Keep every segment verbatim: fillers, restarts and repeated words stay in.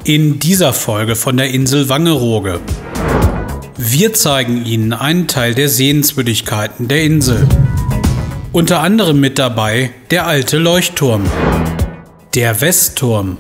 In dieser Folge von der Insel Wangerooge. Wir zeigen Ihnen einen Teil der Sehenswürdigkeiten der Insel. Unter anderem mit dabei der alte Leuchtturm, der Westturm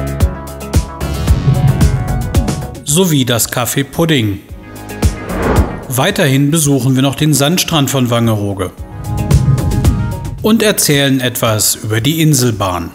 sowie das Café Pudding. Weiterhin besuchen wir noch den Sandstrand von Wangerooge und erzählen etwas über die Inselbahn.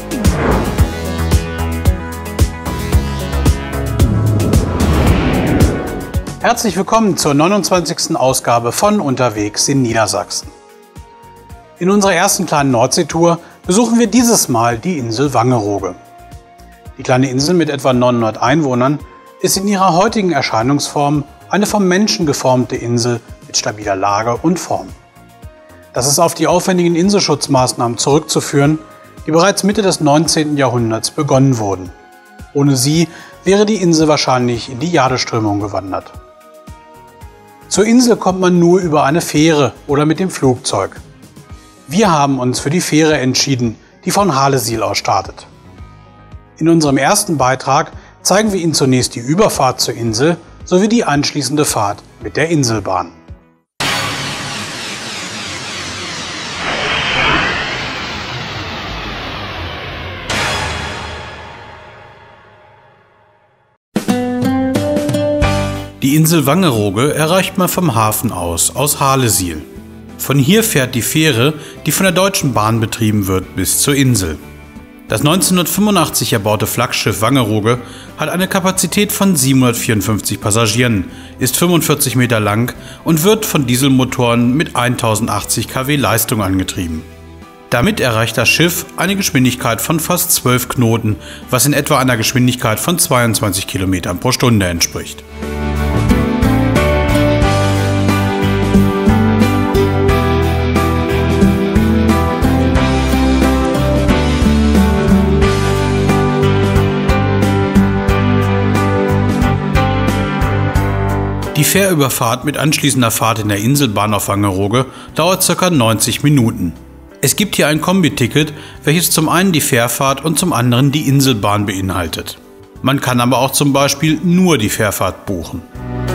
Herzlich willkommen zur neunundzwanzigsten Ausgabe von Unterwegs in Niedersachsen. In unserer ersten kleinen Nordseetour besuchen wir dieses Mal die Insel Wangerooge. Die kleine Insel mit etwa neunhundert Einwohnern ist in ihrer heutigen Erscheinungsform eine vom Menschen geformte Insel mit stabiler Lage und Form. Das ist auf die aufwendigen Inselschutzmaßnahmen zurückzuführen, die bereits Mitte des neunzehnten Jahrhunderts begonnen wurden. Ohne sie wäre die Insel wahrscheinlich in die Jadeströmung gewandert. Zur Insel kommt man nur über eine Fähre oder mit dem Flugzeug. Wir haben uns für die Fähre entschieden, die von Halesiel aus startet. In unserem ersten Beitrag zeigen wir Ihnen zunächst die Überfahrt zur Insel sowie die anschließende Fahrt mit der Inselbahn. Die Insel Wangerooge erreicht man vom Hafen aus, aus Halesiel. Von hier fährt die Fähre, die von der Deutschen Bahn betrieben wird, bis zur Insel. Das neunzehnhundertfünfundachtzig erbaute Flaggschiff Wangerooge hat eine Kapazität von siebenhundertvierundfünfzig Passagieren, ist fünfundvierzig Meter lang und wird von Dieselmotoren mit tausendachtzig Kilowatt Leistung angetrieben. Damit erreicht das Schiff eine Geschwindigkeit von fast zwölf Knoten, was in etwa einer Geschwindigkeit von zweiundzwanzig Kilometern pro Stunde entspricht. Die Fährüberfahrt mit anschließender Fahrt in der Inselbahn auf Wangerooge dauert ca. neunzig Minuten. Es gibt hier ein Kombiticket, welches zum einen die Fährfahrt und zum anderen die Inselbahn beinhaltet. Man kann aber auch zum Beispiel nur die Fährfahrt buchen.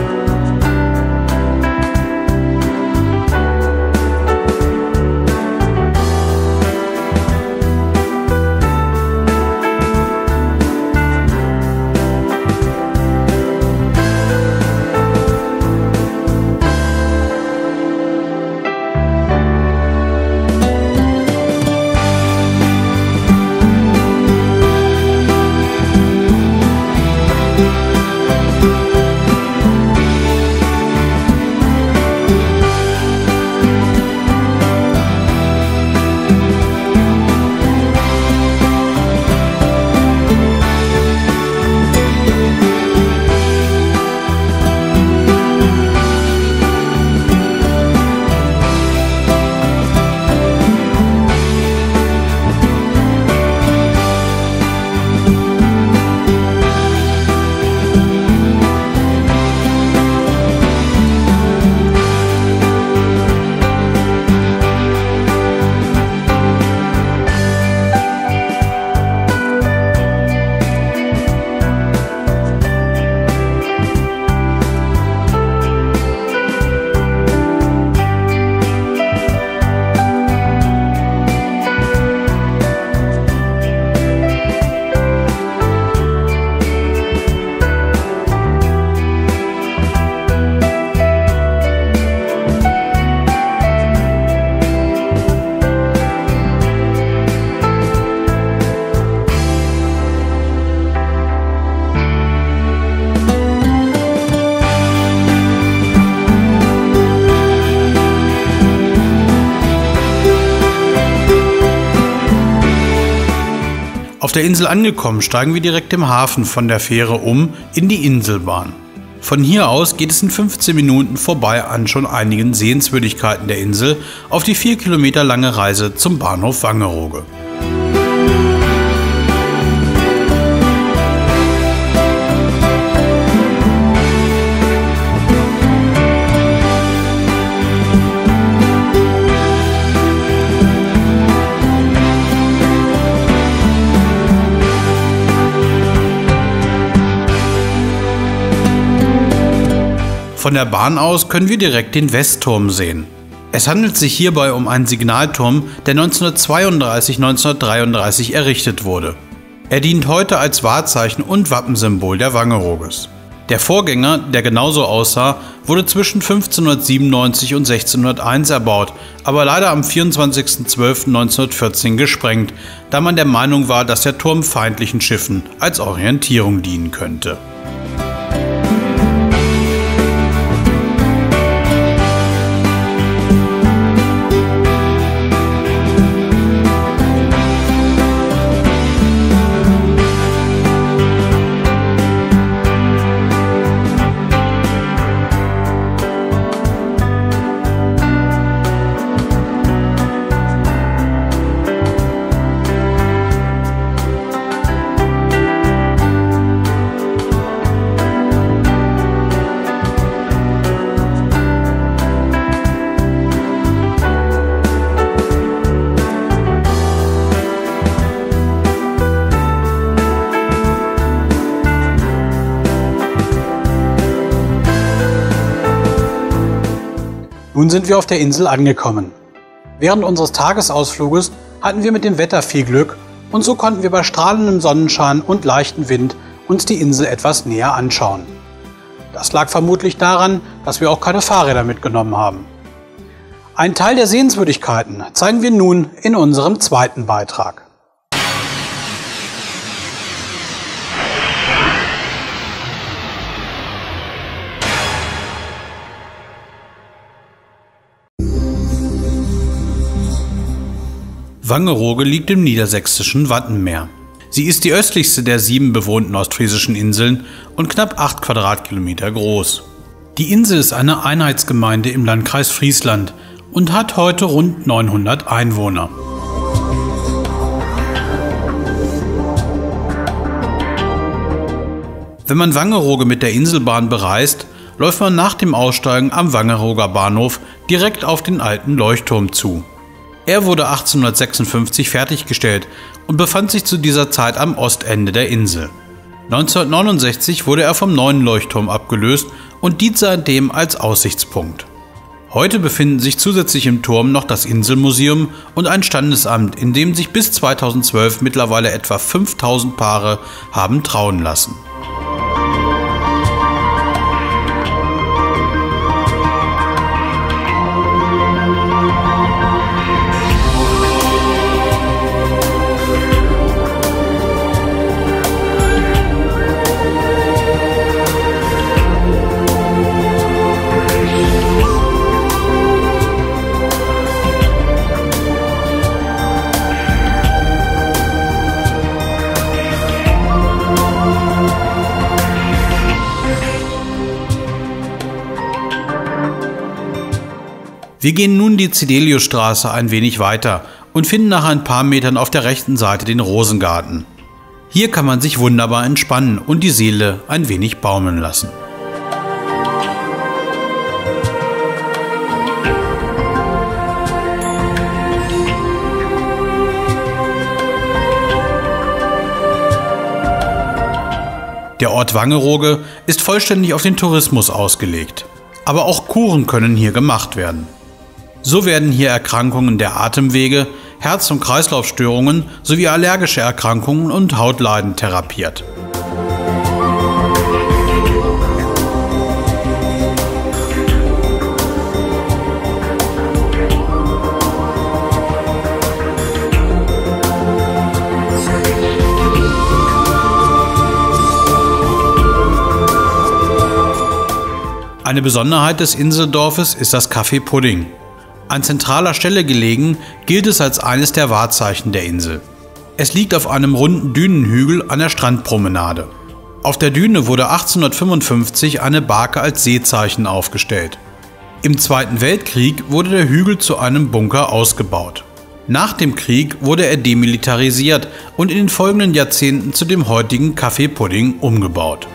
Auf der Insel angekommen, steigen wir direkt im Hafen von der Fähre um in die Inselbahn. Von hier aus geht es in fünfzehn Minuten vorbei an schon einigen Sehenswürdigkeiten der Insel auf die vier Kilometer lange Reise zum Bahnhof Wangerooge. Von der Bahn aus können wir direkt den Westturm sehen. Es handelt sich hierbei um einen Signalturm, der neunzehnhundertzweiunddreißig bis neunzehnhundertdreiunddreißig errichtet wurde. Er dient heute als Wahrzeichen und Wappensymbol der Wangerooges. Der Vorgänger, der genauso aussah, wurde zwischen fünfzehnhundertsiebenundneunzig und sechzehnhunderteins erbaut, aber leider am vierundzwanzigsten zwölften neunzehnhundertvierzehn gesprengt, da man der Meinung war, dass der Turm feindlichen Schiffen als Orientierung dienen könnte. Nun sind wir auf der Insel angekommen. Während unseres Tagesausfluges hatten wir mit dem Wetter viel Glück und so konnten wir bei strahlendem Sonnenschein und leichtem Wind uns die Insel etwas näher anschauen. Das lag vermutlich daran, dass wir auch keine Fahrräder mitgenommen haben. Einen Teil der Sehenswürdigkeiten zeigen wir nun in unserem zweiten Beitrag. Wangerooge liegt im niedersächsischen Wattenmeer. Sie ist die östlichste der sieben bewohnten ostfriesischen Inseln und knapp acht Quadratkilometer groß. Die Insel ist eine Einheitsgemeinde im Landkreis Friesland und hat heute rund neunhundert Einwohner. Wenn man Wangerooge mit der Inselbahn bereist, läuft man nach dem Aussteigen am Wangerooger Bahnhof direkt auf den alten Leuchtturm zu. Er wurde achtzehnhundertsechsundfünfzig fertiggestellt und befand sich zu dieser Zeit am Ostende der Insel. neunzehnhundertneunundsechzig wurde er vom neuen Leuchtturm abgelöst und dient seitdem als Aussichtspunkt. Heute befinden sich zusätzlich im Turm noch das Inselmuseum und ein Standesamt, in dem sich bis zweitausendzwölf mittlerweile etwa fünftausend Paare haben trauen lassen. Wir gehen nun die Zedeliusstraße ein wenig weiter und finden nach ein paar Metern auf der rechten Seite den Rosengarten. Hier kann man sich wunderbar entspannen und die Seele ein wenig baumeln lassen. Der Ort Wangerooge ist vollständig auf den Tourismus ausgelegt. Aber auch Kuren können hier gemacht werden. So werden hier Erkrankungen der Atemwege, Herz- und Kreislaufstörungen sowie allergische Erkrankungen und Hautleiden therapiert. Eine Besonderheit des Inseldorfes ist das Café Pudding. An zentraler Stelle gelegen, gilt es als eines der Wahrzeichen der Insel. Es liegt auf einem runden Dünenhügel an der Strandpromenade. Auf der Düne wurde achtzehnhundertfünfundfünfzig eine Barke als Seezeichen aufgestellt. Im Zweiten Weltkrieg wurde der Hügel zu einem Bunker ausgebaut. Nach dem Krieg wurde er demilitarisiert und in den folgenden Jahrzehnten zu dem heutigen Café Pudding umgebaut.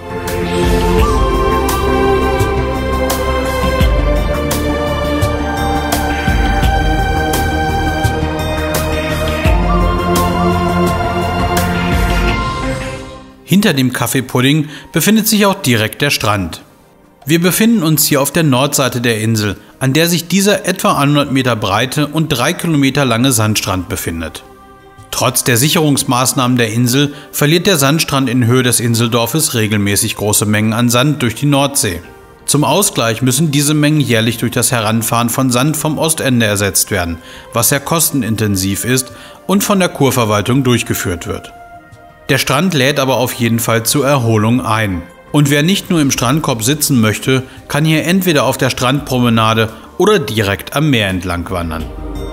Hinter dem Café Pudding befindet sich auch direkt der Strand. Wir befinden uns hier auf der Nordseite der Insel, an der sich dieser etwa hundert Meter breite und drei Kilometer lange Sandstrand befindet. Trotz der Sicherungsmaßnahmen der Insel verliert der Sandstrand in Höhe des Inseldorfes regelmäßig große Mengen an Sand durch die Nordsee. Zum Ausgleich müssen diese Mengen jährlich durch das Heranfahren von Sand vom Ostende ersetzt werden, was sehr kostenintensiv ist und von der Kurverwaltung durchgeführt wird. Der Strand lädt aber auf jeden Fall zur Erholung ein. Und wer nicht nur im Strandkorb sitzen möchte, kann hier entweder auf der Strandpromenade oder direkt am Meer entlang wandern.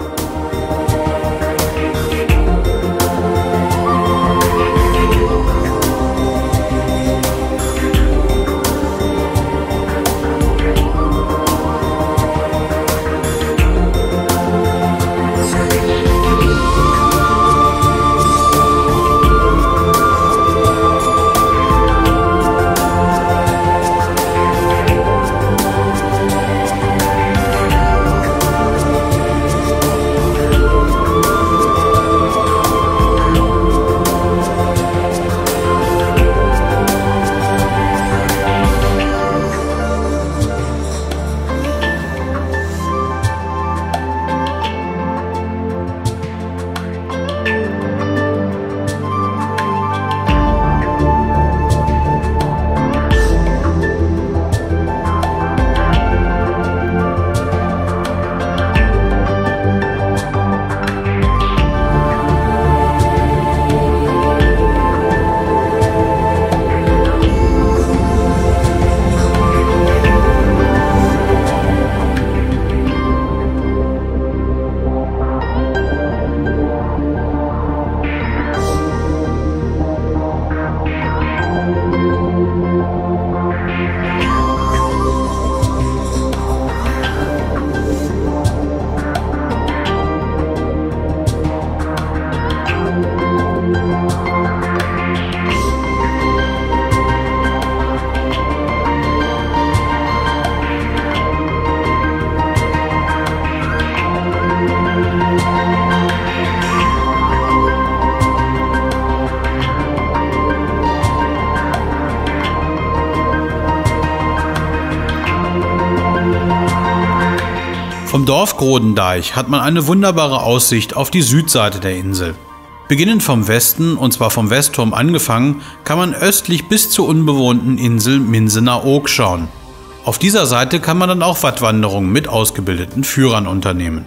Vom Dorf Grodendeich hat man eine wunderbare Aussicht auf die Südseite der Insel. Beginnend vom Westen, und zwar vom Westturm angefangen, kann man östlich bis zur unbewohnten Insel Minsener-Oog schauen. Auf dieser Seite kann man dann auch Wattwanderungen mit ausgebildeten Führern unternehmen.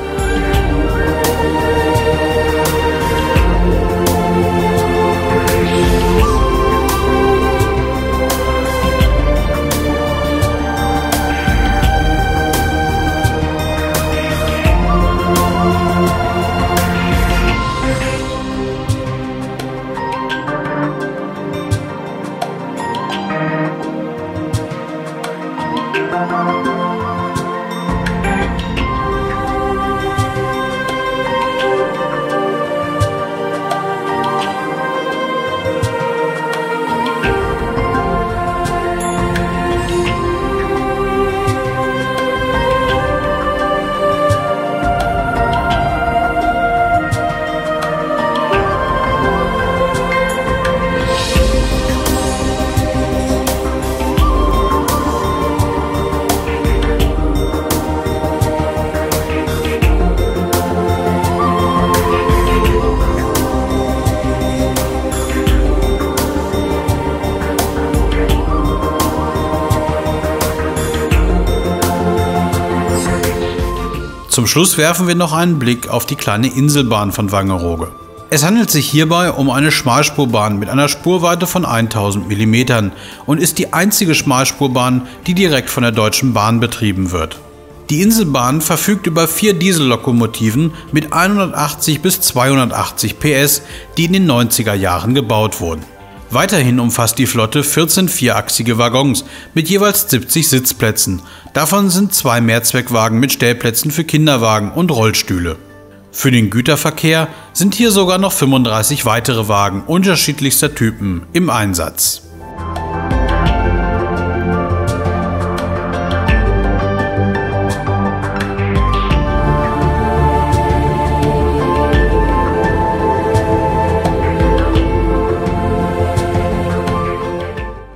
Zum Schluss werfen wir noch einen Blick auf die kleine Inselbahn von Wangerooge. Es handelt sich hierbei um eine Schmalspurbahn mit einer Spurweite von tausend Millimetern und ist die einzige Schmalspurbahn, die direkt von der Deutschen Bahn betrieben wird. Die Inselbahn verfügt über vier Diesellokomotiven mit hundertachtzig bis zweihundertachtzig P S, die in den neunziger Jahren gebaut wurden. Weiterhin umfasst die Flotte vierzehn vierachsige Waggons mit jeweils siebzig Sitzplätzen. Davon sind zwei Mehrzweckwagen mit Stellplätzen für Kinderwagen und Rollstühle. Für den Güterverkehr sind hier sogar noch fünfunddreißig weitere Wagen unterschiedlichster Typen im Einsatz.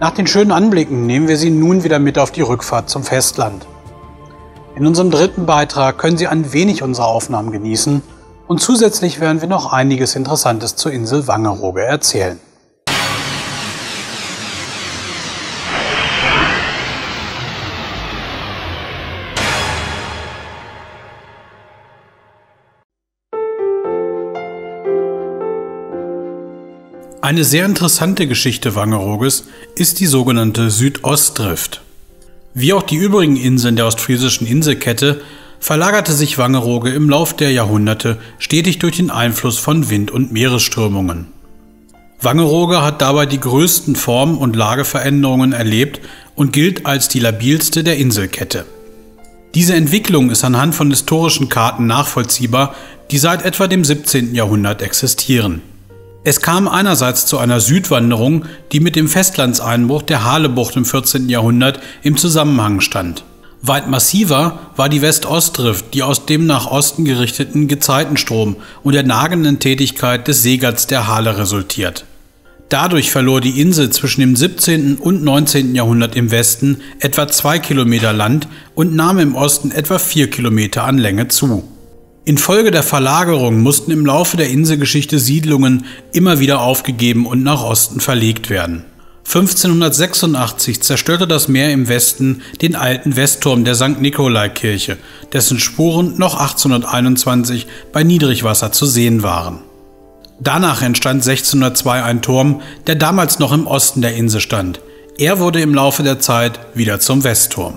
Nach den schönen Anblicken nehmen wir Sie nun wieder mit auf die Rückfahrt zum Festland. In unserem dritten Beitrag können Sie ein wenig unsere Aufnahmen genießen und zusätzlich werden wir noch einiges Interessantes zur Insel Wangerooge erzählen. Eine sehr interessante Geschichte Wangerooges ist die sogenannte Südostdrift. Wie auch die übrigen Inseln der ostfriesischen Inselkette verlagerte sich Wangerooge im Lauf der Jahrhunderte stetig durch den Einfluss von Wind- und Meeresströmungen. Wangerooge hat dabei die größten Form- und Lageveränderungen erlebt und gilt als die labilste der Inselkette. Diese Entwicklung ist anhand von historischen Karten nachvollziehbar, die seit etwa dem siebzehnten Jahrhundert existieren. Es kam einerseits zu einer Südwanderung, die mit dem Festlandseinbruch der Halebucht im vierzehnten Jahrhundert im Zusammenhang stand. Weit massiver war die West-Ost-Drift, die aus dem nach Osten gerichteten Gezeitenstrom und der nagenden Tätigkeit des Seegatts der Hale resultiert. Dadurch verlor die Insel zwischen dem siebzehnten und neunzehnten Jahrhundert im Westen etwa zwei Kilometer Land und nahm im Osten etwa vier Kilometer an Länge zu. Infolge der Verlagerung mussten im Laufe der Inselgeschichte Siedlungen immer wieder aufgegeben und nach Osten verlegt werden. fünfzehnhundertsechsundachtzig zerstörte das Meer im Westen den alten Westturm der Sankt Nikolaikirche, dessen Spuren noch achtzehnhunderteinundzwanzig bei Niedrigwasser zu sehen waren. Danach entstand sechzehnhundertzwei ein Turm, der damals noch im Osten der Insel stand. Er wurde im Laufe der Zeit wieder zum Westturm.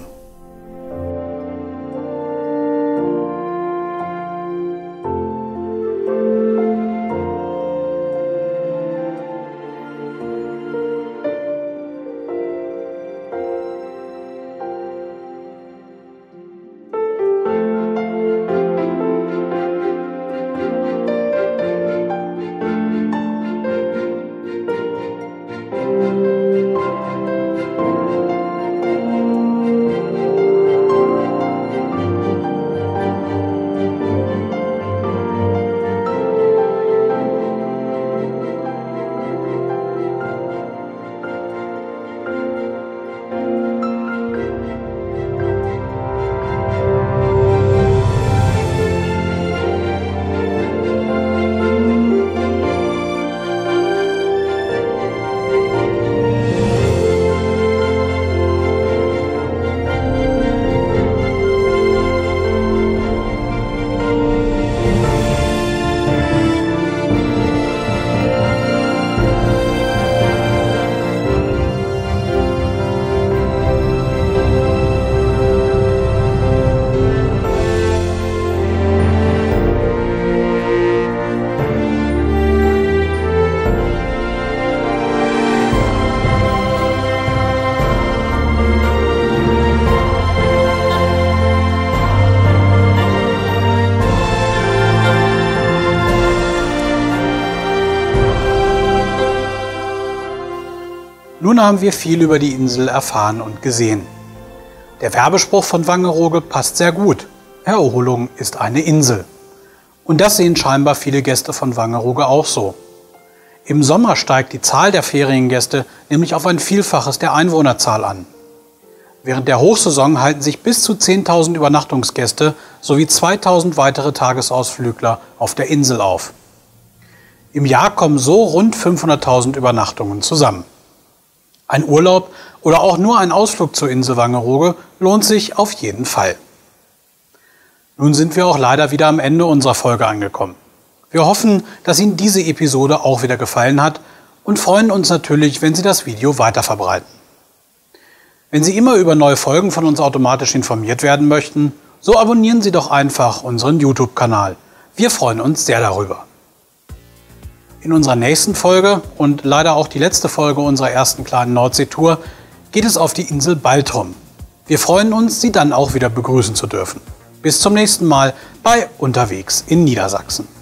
Nun haben wir viel über die Insel erfahren und gesehen. Der Werbespruch von Wangerooge passt sehr gut. Erholung ist eine Insel. Und das sehen scheinbar viele Gäste von Wangerooge auch so. Im Sommer steigt die Zahl der Feriengäste nämlich auf ein Vielfaches der Einwohnerzahl an. Während der Hochsaison halten sich bis zu zehntausend Übernachtungsgäste sowie zweitausend weitere Tagesausflügler auf der Insel auf. Im Jahr kommen so rund fünfhunderttausend Übernachtungen zusammen. Ein Urlaub oder auch nur ein Ausflug zur Insel Wangerooge lohnt sich auf jeden Fall. Nun sind wir auch leider wieder am Ende unserer Folge angekommen. Wir hoffen, dass Ihnen diese Episode auch wieder gefallen hat und freuen uns natürlich, wenn Sie das Video weiterverbreiten. Wenn Sie immer über neue Folgen von uns automatisch informiert werden möchten, so abonnieren Sie doch einfach unseren YouTube-Kanal. Wir freuen uns sehr darüber. In unserer nächsten Folge und leider auch die letzte Folge unserer ersten kleinen Nordseetour geht es auf die Insel Baltrum. Wir freuen uns, Sie dann auch wieder begrüßen zu dürfen. Bis zum nächsten Mal bei Unterwegs in Niedersachsen.